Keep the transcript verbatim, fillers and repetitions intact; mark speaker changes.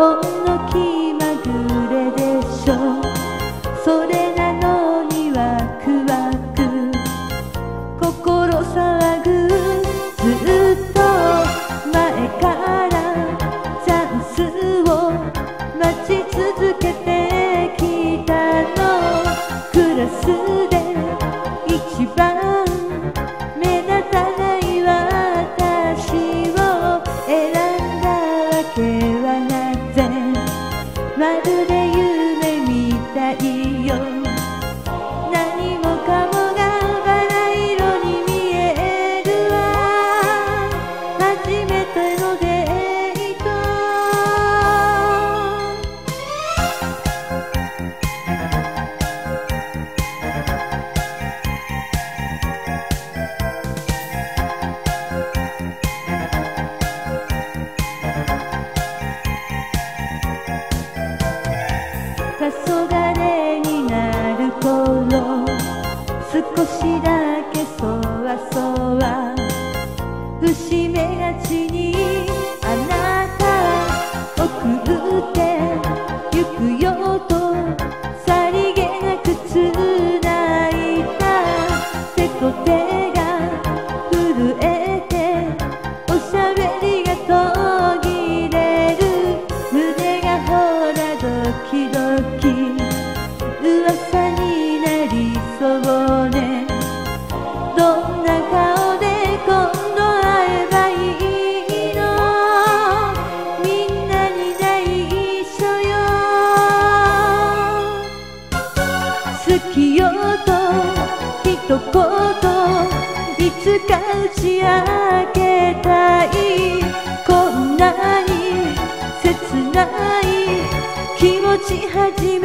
Speaker 1: ほんの気まぐれでしょ。それなのにワクワク心騒ぐ。ずっと前からチャンスを待ち続けてきたの。クラスで一番目立たない私を選んだわけはなぜ。まるで夢みたいよ。何もかもがバラ色に見えるわ。初めてのデート。黄昏になる頃、少しだけそわそわ伏目がちにあなた送ってゆくよとさりげなくつないだ手と手が震えておしゃべりが途切れる。胸がほらドキドキ噂になりそうね。どんな顔で今度会えばいいの。みんなに内緒よ。好きよと一言いつか打ち明けたい。こんなに切ない気持ち初め